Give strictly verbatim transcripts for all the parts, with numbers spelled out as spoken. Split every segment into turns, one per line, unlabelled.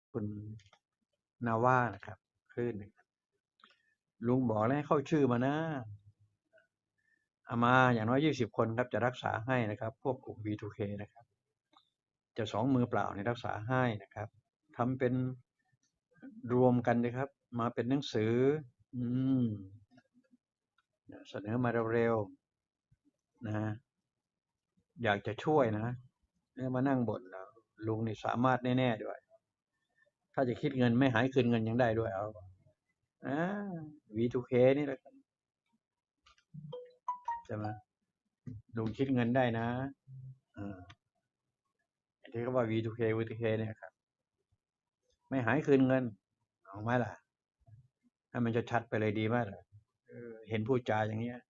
คุณนาว่านะครับคลื่นหนึ่งลุงบอกแล้วให้เข้าชื่อมานะเอามาอย่างน้อยยี่สิบคนครับจะรักษาให้นะครับพวกกลุ่ม วี ทู เค นะครับจะสองมือเปล่าในรักษาให้นะครับทำเป็นรวมกันนะครับมาเป็นหนังสืออืมเสนอมาเร็วๆนะอยากจะช่วยนะเนี่ยมานั่งบ่นแล้วลุงนี่สามารถแน่ๆด้วยถ้าจะคิดเงินไม่หายคืนเงินยังได้ด้วยเอาอ่า วี ทู เค นี่แหละใช่ไหมลุงคิดเงินได้นะอ่าที่เขาว่า วี ทู เค วี ทู เค เนี่ยครับไม่หายคืนเงินเอาไหมล่ะให้มันจะชัดไปเลยดีไหมล่ะเห็นพูดจาอย่างเงี้ย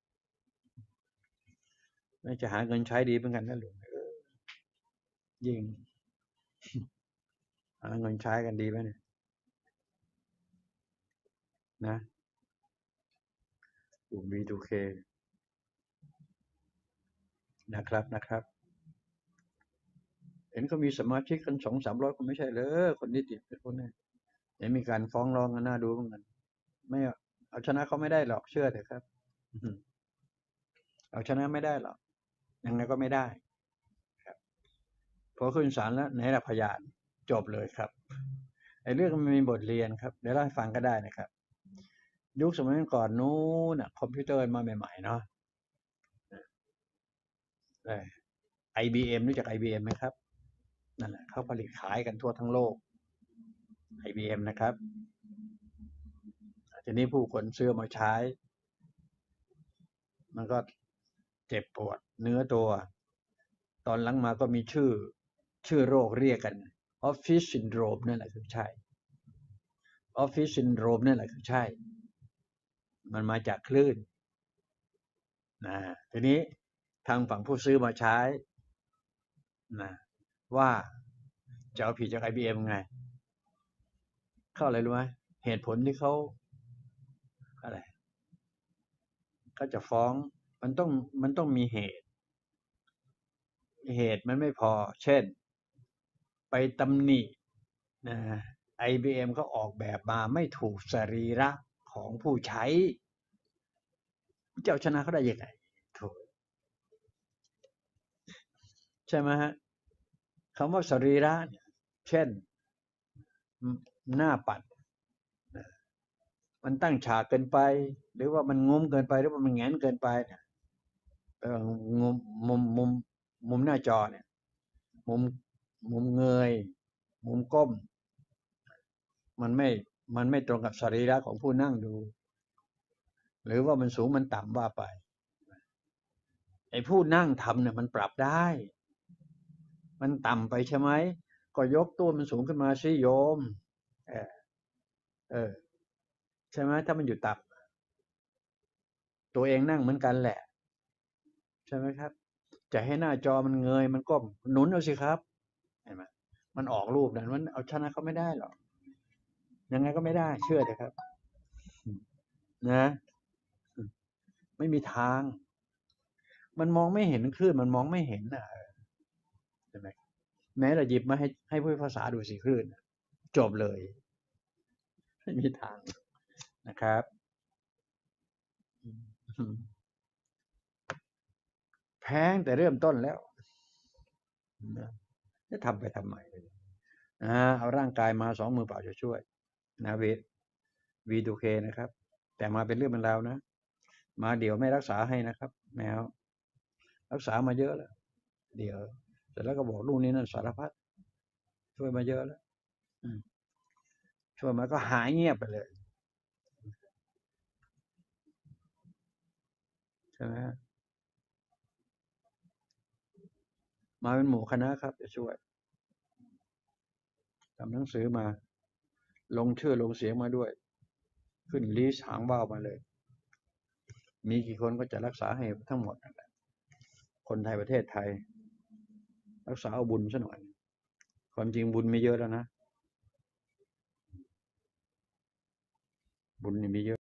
น่าจะหาเงินใช้ดีเหมือนกันนะลุงยิ่งหาเงินใช้กันดีไหมเนี่ยนะกลุ่ม วี ทู เค นะครับนะครับเห็นเขามีสมาชิกกันสองสามร้อยคนไม่ใช่เลยคนนี้ติดเป็นคนนี้เห็นมีการฟ้องร้องกันน่าดูเหมือนกันไม่เอาชนะเขาไม่ได้หรอกเชื่อเถอะครับเอาชนะไม่ได้หรอกยังไงก็ไม่ได้ครับพอขึ้นศาลแล้วไหนล่ะพยานจบเลยครับไอ้เรื่องมันมีบทเรียนครับเดี๋ยวเล่าให้ฟังก็ได้นะครับยุคสมัยก่อนนู้นน่ะคอมพิวเตอร์มาใหม่ๆเนาะไอบีเอ็มรู้จักไอบีเอ็มไหมครับนั่นแหละเขาผลิตขายกันทั่วทั้งโลกไอบีเอ็มนะครับทีนี้ผู้คนซื้อมาใช้มันก็เจ็บปวดเนื้อตัวตอนหลังมาก็มีชื่อชื่อโรคเรียกกันออฟฟิศซินโดรมนั่นแหละคือใช่ออฟฟิศซินโดรมนั่นแหละคือใช่มันมาจากคลื่นนะทีนี้ทางฝั่งผู้ซื้อมาใช้นะว่าจะเอาผิดจาก ไอ บี เอ็ม ไงเขาอะไรรู้ไหมเหตุผลที่เขาอะไรเขาจะฟ้องมันต้องมันต้องมีเหตุเหตุมันไม่พอเช่นไปตำหนินะ ไอ บี เอ็ม ก็ออกแบบมาไม่ถูกสรีระของผู้ใช้เจ้าชนะเขาได้ยังไงถูกใช่ไหมฮะคำว่าสรีระเนี่ยเช่นหน้าปัดมันตั้งฉากเกินไปหรือว่ามันงุ้มเกินไปหรือว่ามันแงนเกินไปเนี่ยงุมมุมมุมมุมหน้าจอเนี่ยมุมมุมเงยมุมก้มมันไม่มันไม่ตรงกับสรีระของผู้นั่งดู หรือว่ามันสูงมันต่ำว่าไปไอ้ผู้นั่งทำเนี่ยมันปรับได้ มันต่ำไปใช่ไหมก็ยกตัวมันสูงขึ้นมาสิโยมเออเออใช่ไหมถ้ามันอยู่ต่ำตัวเองนั่งเหมือนกันแหละใช่ไหมครับจะให้หน้าจอมันเงยมันก้มหนุนเอาสิครับเห็นไหมมันออกรูปนั้นมันเอาชนะเขาไม่ได้หรอกยังไงก็ไม่ได้เชื่อเถอะครับนะไม่มีทางมันมองไม่เห็นคลื่นมันมองไม่เห็นอ่ะใช่ไหมแม้เราหยิบมาให้ให้ผู้ภาษาดูสิคลื่นจบเลยไม่มีทางนะครับแพงแต่เริ่มต้นแล้วจะทำไปทำไมนะเอาร่างกายมาสองมือเปล่าจะช่วยนะวีวีดูเคนะครับแต่มาเป็นเรื่องเป็นราวนะมาเดี๋ยวไม่รักษาให้นะครับแมวรักษามาเยอะแล้วเดี๋ยวเสร็จแล้วก็บอกลูกนี้นั่นสารพัดช่วยมาเยอะแล้วช่วยมาก็หายเงียบไปเลยใช่ไหมมาเป็นหมู่คณะครับจะช่วยทำหนังสือมาลงชื่อลงเสียงมาด้วยขึ้นลิสต์หางว่าวมาเลยมีกี่คนก็จะรักษาให้ทั้งหมดนั่นแหละคนไทยประเทศไทยรักษาเอาบุญซะหน่อยความจริงบุญไม่เยอะแล้วนะบุญนี่มีเยอะ